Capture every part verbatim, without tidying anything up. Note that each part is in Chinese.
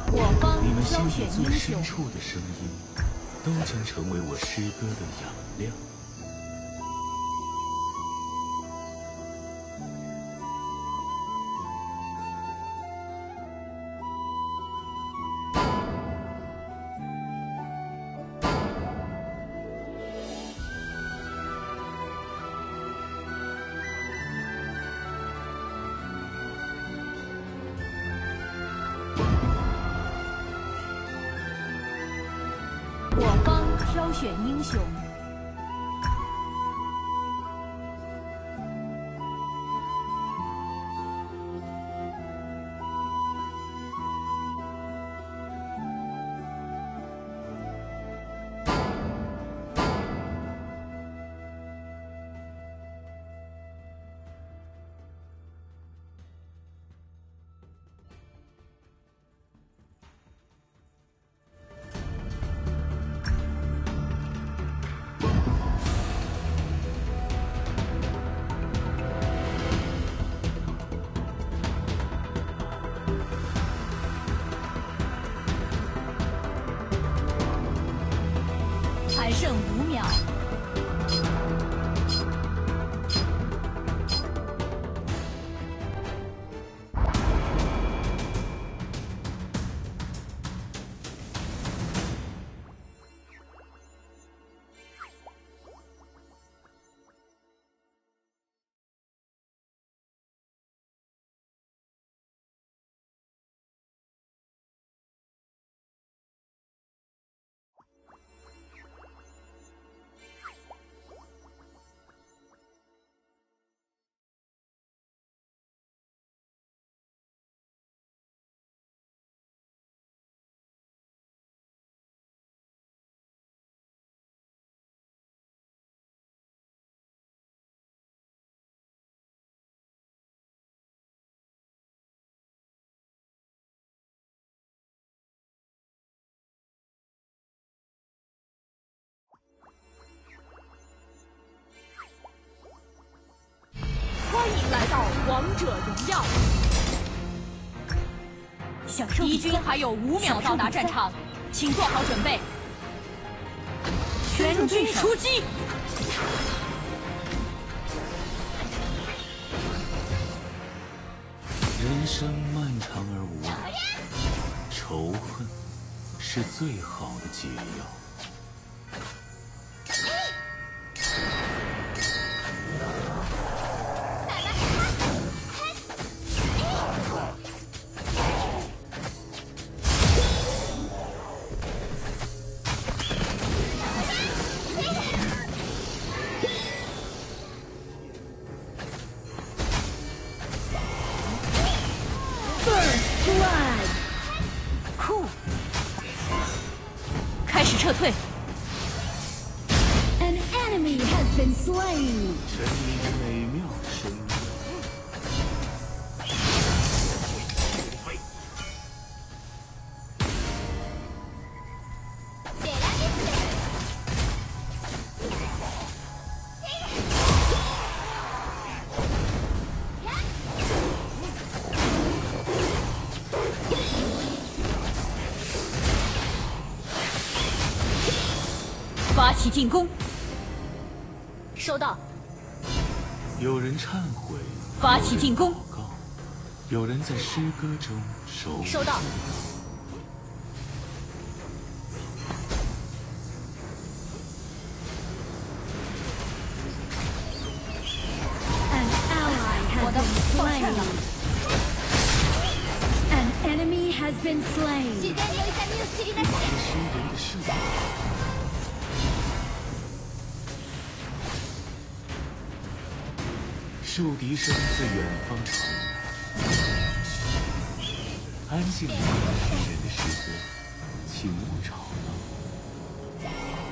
我方你们心挑底最选英雄。 深处的声音，都将成为我诗歌的养料。 我方挑选英雄。还剩五秒。 欢迎来到王者荣耀。 享受敌军还有五秒到达战场，请做好准备。全军出击！ 人生漫长而无聊，仇恨是最好的解药。 酷！开始撤退。 An enemy has been slain. 沉迷于美妙的声音。 发起进攻。收到。 有人忏悔， 发起进攻。 有人祷告，有人在诗歌中守。 收到。 An ally has been slain. An enemy has been slain. 这是诗人的视角。树笛声自远方传来，安静的听诗人的诗歌，请勿吵闹。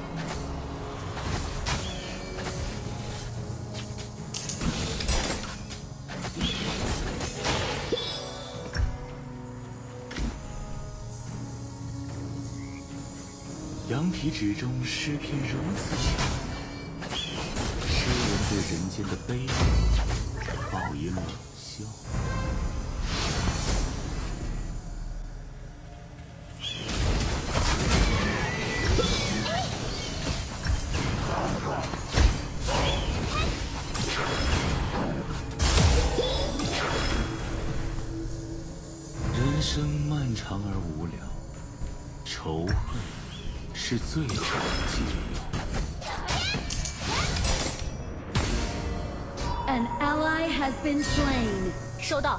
羊皮纸中诗篇如此巧，诗人对人间的悲哀报以冷笑。 漫长而无聊，仇恨是最好的解药。 An ally has been slain. 收到。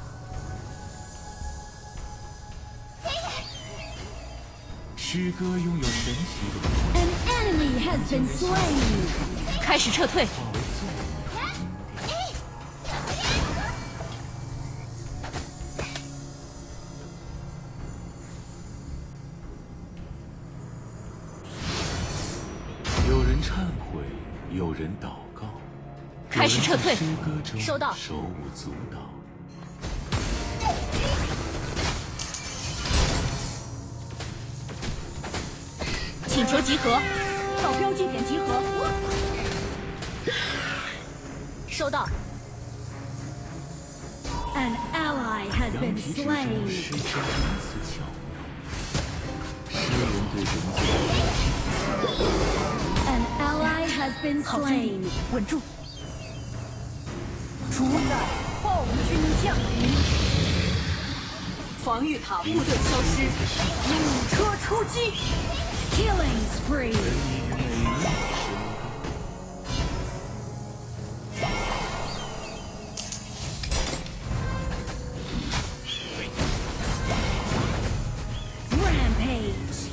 诗歌拥有神奇的 An enemy has been slain. 开始撤退。 化为纵的音调。有人忏悔，有人祷告。 开始撤退。 诗歌中收到。 手舞足蹈。 请求集合， 到标记点集合。收到。 An ally has 羊 been 皮纸中 slain. 诗篇如此巧妙，诗人对人间的 An ally has been 好兄弟 slain. 稳住。 主宰暴君降临，防御塔部队消失，弩车出击。 Killing spree. 人民美妙的声 Rampage.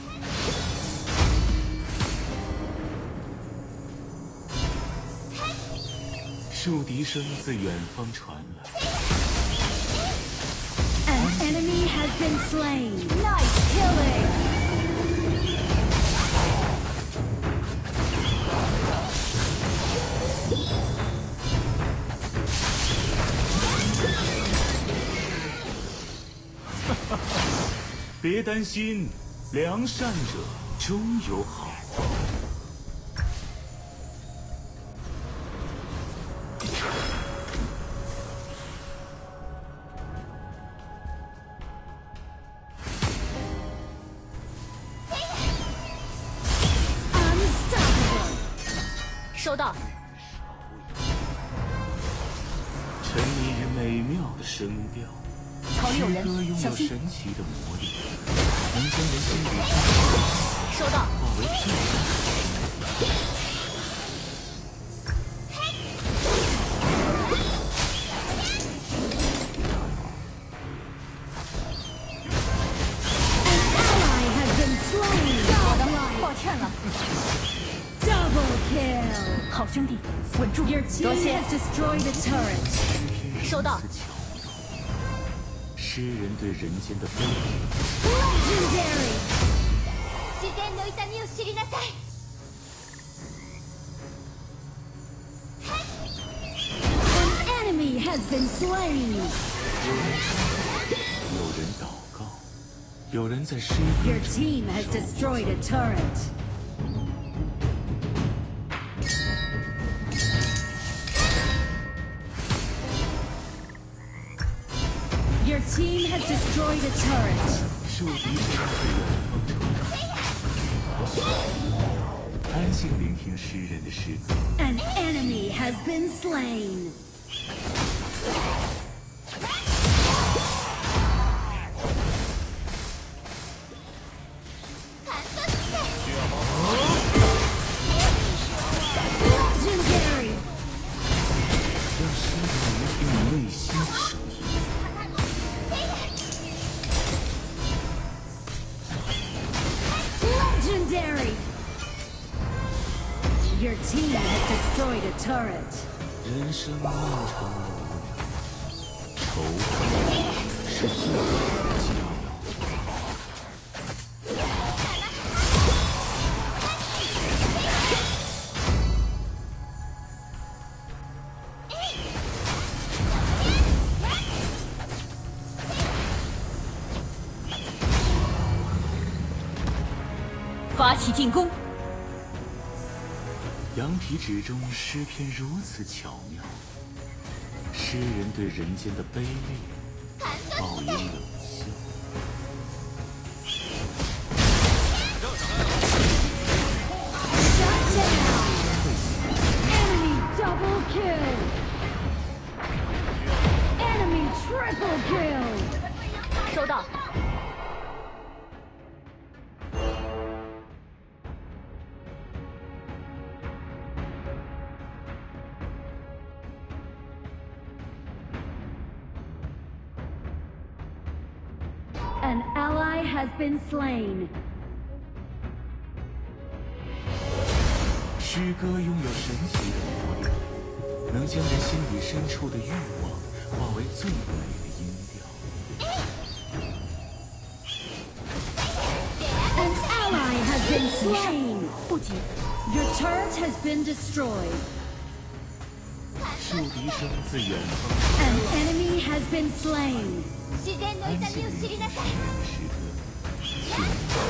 树笛声自远方传来， An enemy has been slain. Nice killing. 别担心，良善者终有好报。 Unstoppable. 收到。 沉迷于美妙的声调，诗草里有人歌拥有小心神奇的魔力，能将人心里收到。 化为最大的 Ally has been slain. 抱歉了， Double kill. 好兄弟，稳住。 Your team 多谢。 has destroyed a turret. 收到。 诗人对人间的悲悯。 Legendary. 自然の痛みを知りなさい。 An enemy has been slain. 有人祷告，有人在诗歌 Your 中 team has destroyed a turret. Your team has destroyed a turret. 树笛声自远方传来，安静聆听诗人的诗歌。 An enemy has been slain. Legendary. 让诗人聆听你内心的声音。 Legendary. Your team has destroyed a turret. 人生漫长而无聊，仇恨是最好的解药。 发起进攻。 羊皮纸中诗篇如此巧妙，诗人对人间的卑劣报以冷笑。 Shut down. Enemy double kill. Enemy triple kill. 收到。 has been slain. 诗歌拥有神奇的魔力，能将人心里深处的欲望化为最美的音调。 An ally has been slain. 不急。 Your turret has been destroyed. 树敌声自远方。 An enemy has been slain. 安静聆听诗人的诗歌。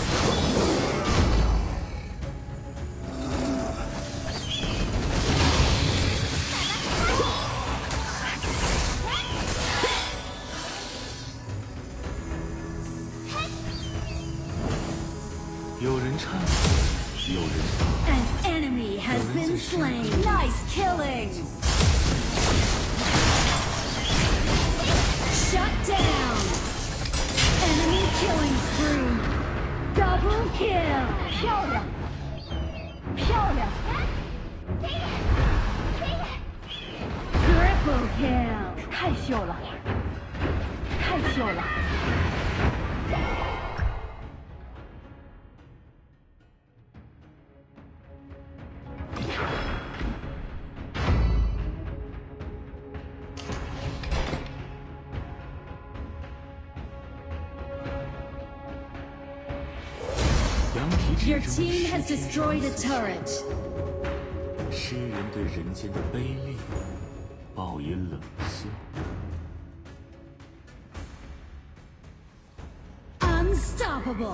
有人唱，有人唱。 An enemy has been slain. Nice killing. Shut down. Enemy killing spree. Double kill. 漂亮，漂亮。 Triple kill. 太秀了，太秀了。 Your team has destroyed a turret. 诗人对人间的卑劣报以冷笑。 Unstoppable.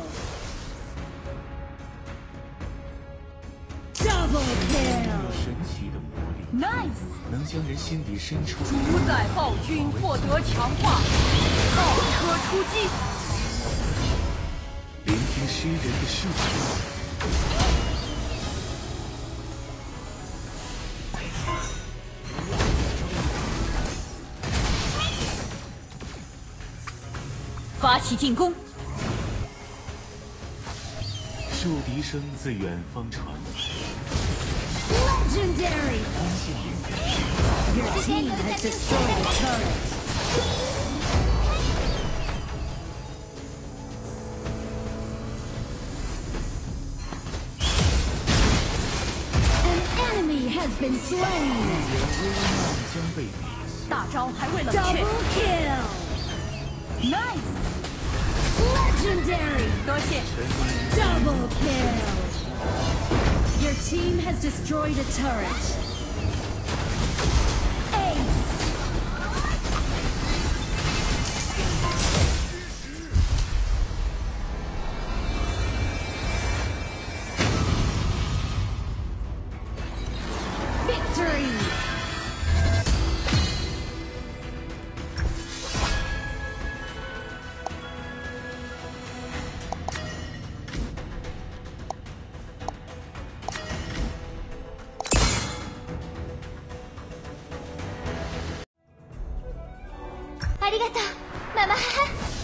Double 有 kill. 神奇的魔力， Nice. 能将人心底深处的主宰暴君获得强化，倒车出击。 聆听诗人的视角。 发起进攻！ 树笛声自远方传来， Legendary. 安静聆听。 Your team has destroyed a turret. An enemy has been slain. 危难将被灭息。 大招还未冷却 Double kill. ，Nice， Legendary. 多谢。 Double kill. Your team has destroyed a turret. Ace. Victory. ありがとう、ママ母。